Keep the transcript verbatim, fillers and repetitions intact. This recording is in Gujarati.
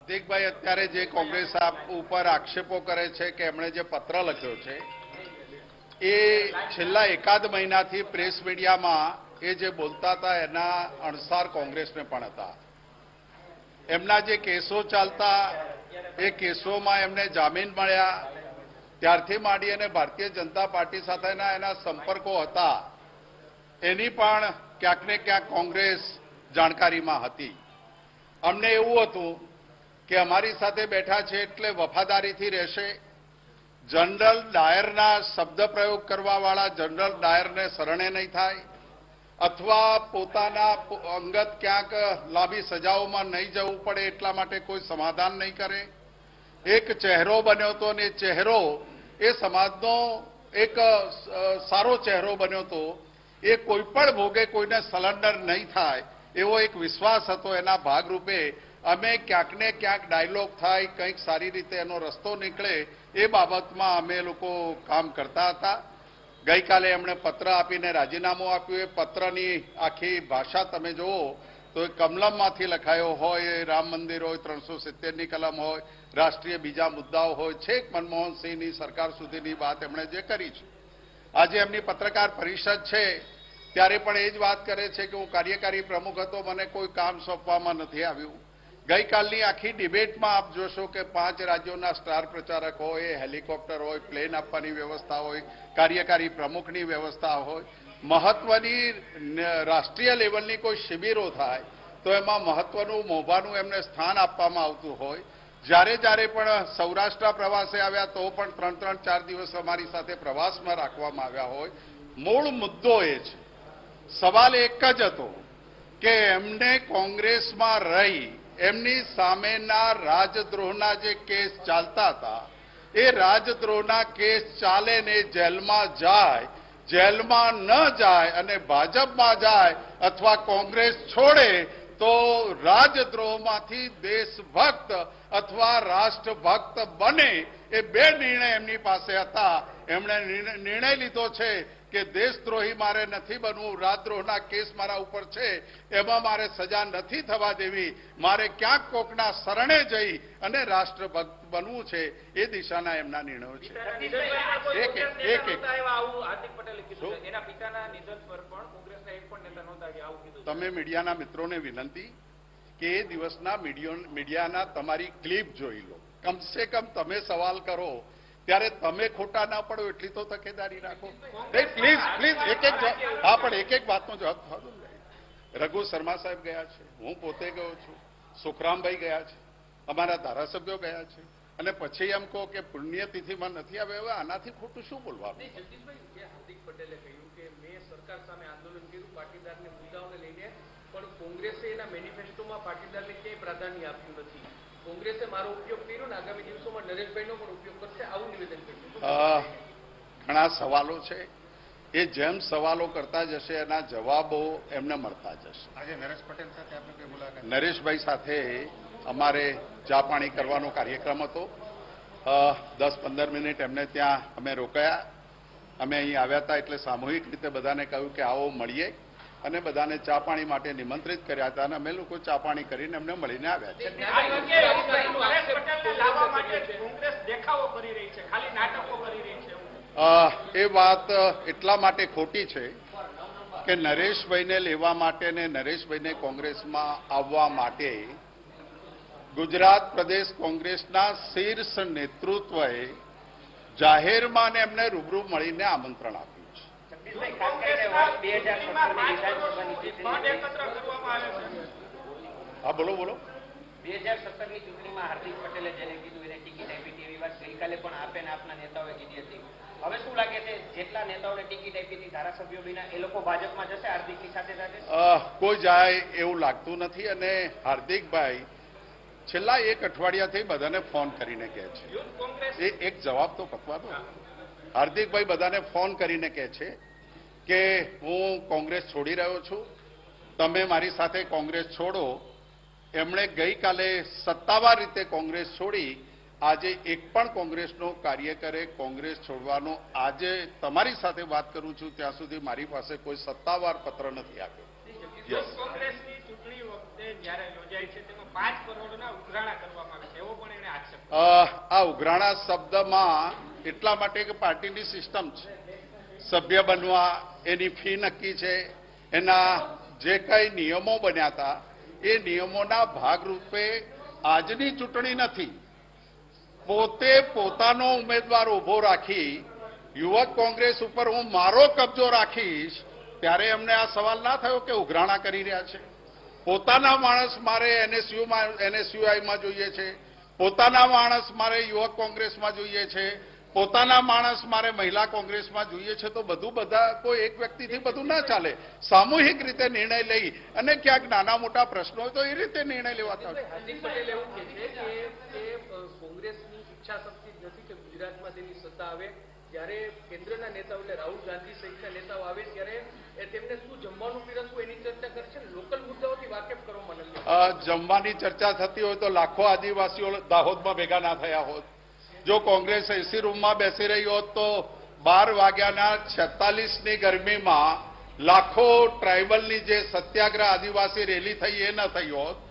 હાર્દિકભાઈ અત્યારે જે કોંગ્રેસ ઉપર આક્ષેપો કરે છે કે એમણે જે પત્ર લખ્યો છે એ છેલ્લા એકાદ મહિનાથી પ્રેસ મીડિયામાં એ જે બોલતા હતા એના અણસાર કોંગ્રેસને પણ હતા. એમના જે કેસો ચાલતા એ કેસોમાં એમને જામીન મળ્યા ત્યારથી માંડી અને ભારતીય જનતા પાર્ટી સાથેના એના સંપર્કો હતા એની પણ ક્યાંક ને ક્યાંક કોંગ્રેસ જાણકારીમાં હતી. અમને એવું હતું કે અમારી સાથે બેઠા છે એટલે વફાદારીથી રહેશે. જનરલ ડાયરના શબ્દ પ્રયોગ કરવાવાળા જનરલ ડાયરને શરણે નહીં થાય અથવા પોતાના અંગત ક્યાંક લાંબી સજાઓમાં નહીં જવું પડે એટલા માટે કોઈ સમાધાન નહીં કરે. એક ચહેરો બન્યો હતો અને ચહેરો એ સમાજનો એક સારો ચહેરો બન્યો હતો. એ કોઈ પણ ભોગે કોઈને સરેન્ડર નહીં થાય એવો એક વિશ્વાસ હતો. એના ભાગરૂપે અમે ક્યાંક ને ક્યાંક ડાયલોગ થાય, કંઈક સારી રીતે એનો રસ્તો નીકળે એ બાબતમાં અમે લોકો કામ કરતા હતા. ગઈકાલે એમણે પત્ર આપીને રાજીનામું આપ્યું. એ પત્રની આખી ભાષા તમે જુઓ તો એ કમલમમાંથી લખાયો હોય, એ રામ મંદિર હોય, ત્રણસો સિત્તેરની કલમ હોય, રાષ્ટ્રીય બીજા મુદ્દાઓ હોય, છેક મનમોહનસિંહની સરકાર સુધીની વાત એમણે જે કરી છે. આજે એમની પત્રકાર પરિષદ છે ત્યારે પણ એ જ વાત કરે છે કે હું કાર્યકારી પ્રમુખ હતો, મને કોઈ કામ સોંપવામાં નથી આવ્યું. ગઈકાલની આખી ડિબેટમાં આપ જોશો કે પાંચ રાજ્યોના સ્ટાર પ્રચારક હોય, હેલિકોપ્ટર હોય, પ્લેન આપવાની વ્યવસ્થા હોય, કાર્યકારી પ્રમુખની વ્યવસ્થા હોય, મહત્વની રાષ્ટ્રીય લેવલની કોઈ શિબિરો થાય તો એમાં મહત્વનું મોભાનું એમને સ્થાન આપવામાં આવતું હોય. જ્યારે જ્યારે પણ સૌરાષ્ટ્ર પ્રવાસે આવ્યા તો પણ ત્રણ ત્રણ ચાર દિવસ અમારી સાથે પ્રવાસમાં રાખવામાં આવ્યા હોય. મૂળ મુદ્દો એ છે, સવાલ એક જ હતો કે એમને કોંગ્રેસમાં રહી એમની સામેના રાજદ્રોહના જે કેસ ચાલતા હતા એ રાજદ્રોહના કેસ ચાલે ને જેલમાં જાય, જેલમાં ન જાય અને ભાજપમાં જાય અથવા કોંગ્રેસ છોડે તો રાજદ્રોહમાંથી દેશભક્ત અથવા રાષ્ટ્રભક્ત બને એ બે નિર્ણય એમની પાસે હતા. એમણે નિર્ણય લીધો છે કે દેશદ્રોહી મારે નથી બનવું, રાજદ્રોહના કેસ મારા ઉપર છે એમાં મારે સજા નથી થવા દેવી, મારે ક્યાંક કોકના શરણે જઈ અને રાષ્ટ્રભક્ત બનવું છે. એ દિશાના એમના નિર્ણયો છે. તમે મીડિયાના મિત્રોને વિનંતી કે એ દિવસના મીડિયાના તમારી ક્લિપ જોઈ લો. કમસે કમ તમે સવાલ કરો ત્યારે તમે ખોટા ના પડો એટલી તો તકેદારી રાખો. પ્લીઝ પ્લીઝ એક એક હા પણ એક એક વાતનો જવાબ થતો. રઘુ શર્મા સાહેબ ગયા છે, હું પોતે ગયો છું, સુખરામભાઈ ગયા છે, અમારા ધારાસભ્યો ગયા છે અને પછી એમ કહો કે પુણ્યતિથિમાં નથી આવે. હવે આનાથી ખોટું શું બોલવાનું? હાર્દિક પટેલે કહ્યું કે મેં સરકાર સામે આંદોલન કર્યું પાટીદારના મુદ્દાઓને લઈને, પણ કોંગ્રેસે એના મેનિફેસ્ટોમાં પાટીદારને ક્યાંય પ્રાધાન્ય આપ્યું નથી. કોંગ્રેસે મારો ઉપયોગ કર્યો ને આગામી દિવસોમાં નરેશભાઈનો પણ ઉપયોગ કરશે, આવું નિવેદન કર્યું. ઘણા સવાલો છે, એ જેમ સવાલો કરતા જશે એના જવાબો એમને મળતા જશે. આજે નરેશ પટેલ સાથે આપણે કોઈ મુલાકાત? નરેશભાઈ સાથે અમારે ચા પાણી કરવાનો કાર્યક્રમ હતો. દસ પંદર મિનિટ એમને ત્યાં અમે રોકાયા. અમે અહીં આવ્યા હતા એટલે સામૂહિક રીતે બધાને કહ્યું કે આવો મળીએ અને બધાને ચા પાણી માટે નિમંત્રિત કર્યા હતા અને અમે લોકો ચા પાણી કરીને એમને મળીને આવ્યા છે. એ વાત એટલા માટે ખોટી છે કે નરેશભાઈને લેવા માટે ને નરેશભાઈને કોંગ્રેસમાં આવવા માટે ગુજરાત પ્રદેશ કોંગ્રેસના શીર્ષ નેતૃત્વએ જાહેરમાં ને એમને રૂબરૂ મળીને આમંત્રણ આપ્યું છે. હા બોલો બોલો. બે હજાર સત્તર ની ચૂંટણીમાં હાર્દિક પટેલે જેને કીધું એને ટિકિટ આપી હતી એવી વાત ગઈકાલે પણ આપે ને આપના નેતાઓએ કીધી હતી. હવે શું લાગે છે, જેટલા નેતાઓને ટિકિટ આપી હતી ધારાસભ્યો વિના એ લોકો ભાજપમાં જશે હાર્દિકની સાથે સાથે? કોઈ જાય એવું લાગતું નથી. અને હાર્દિકભાઈ છેલ્લા એક અઠવાડિયાથી બધાને ફોન કરીને કહે છે, એ એક જવાબ તો પકવા દો. હાર્દિકભાઈ બધાને ફોન કરીને કહે છે કે હું કોંગ્રેસ છોડી રહ્યો છું, તમે મારી સાથે કોંગ્રેસ છોડો. એમણે ગઈકાલે સત્તાવાર રીતે કોંગ્રેસ છોડી. આજે એક પણ કોંગ્રેસનો કાર્યકરે કોંગ્રેસ છોડવાનો આજે તમારી સાથે વાત કરું છું ત્યાં સુધી મારી પાસે કોઈ સત્તાવાર પત્ર નથી આવ્યો. કોંગ્રેસની ચૂંટણી વખતે જ્યારે યોજાય છે તેમાં પાંચ કરોડના ઉઘરાણા કરવામાં આ ઉઘરાણા શબ્દમાં એટલા માટે કે પાર્ટીની સિસ્ટમ છે, સભ્ય બનવા એની ફી નક્કી છે, એના જે કઈ નિયમો બન્યા હતા એ નિયમોના ભાગરૂપે આજની ચૂંટણી નથી, પોતે પોતાનો ઉમેદવાર ઉભો રાખી યુવક કોંગ્રેસ ઉપર હું મારો કબજો રાખીશ, ત્યારે એમને આ સવાલ ના થયો કે ઉઘરાણા કરી રહ્યા છે. પોતાના માણસ મારે એનએસયુમાં એનએસયુઆઈમાં જોઈએ છે, પોતાના માણસ મારે યુવક કોંગ્રેસમાં જોઈએ છે, પોતાના માણસ મારે મહિલા કોંગ્રેસમાં જોઈએ છે. તો બધું બધા કોઈ એક વ્યક્તિથી બધું ના ચાલે. સામૂહિક રીતે નિર્ણય લઈ અને ક્યાંક નાના મોટા પ્રશ્નો હોય તો એ રીતે નિર્ણય લેવાતા હોય. હાર્દિક પટેલ એવું કહે છે કે કે કોંગ્રેસની ઈચ્છા શક્તિ જ નથી કે ગુજરાતમાં તેની સત્તા આવે. જ્યારે કેન્દ્રના નેતાઓ એટલે રાહુલ ગાંધી સહિતના નેતાઓ આવે ત્યારે તેમને શું જમવાનું પીરસવું એની ચર્ચા કરશે. લોકલ મુદ્દાઓથી વાકેફ કરો મને. જમવાની ચર્ચા થતી હોય તો લાખો આદિવાસીઓ દાહોદમાં ભેગા ના થયા હોત. જો કોંગ્રેસ એસી રૂમમાં બેસી રહી હોત તો બાર વાગ્યાના છેતાલીસની ગરમીમાં લાખો ટ્રાઇબલની જે સત્યાગ્રહ આદિવાસી રેલી થઈ એ ન થઈ હોત.